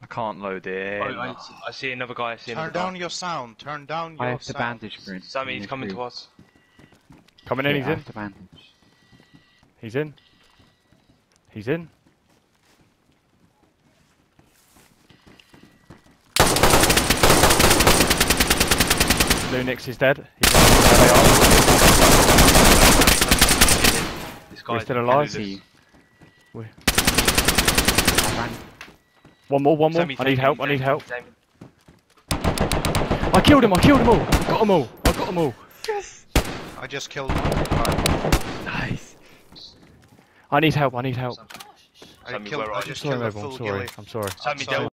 can't load it. Oh, I see another guy. Turn down your sound. Turn down your sound. I have the bandage for him. Sammy, he's coming to us. Coming in, he's I in. have the bandage. He's in. He's in. Lunix is dead. He's there they are. This We're guy's still alive. See. We- I ran. One more. Sammy, I need help. I need help. Sammy. I killed him all. I got them all. I just killed one. Nice. I need help. I Sammy, killed. where I are you? just Sorry, killed a Mabel, full I'm sorry. ghillie. I'm sorry. Sammy, sorry.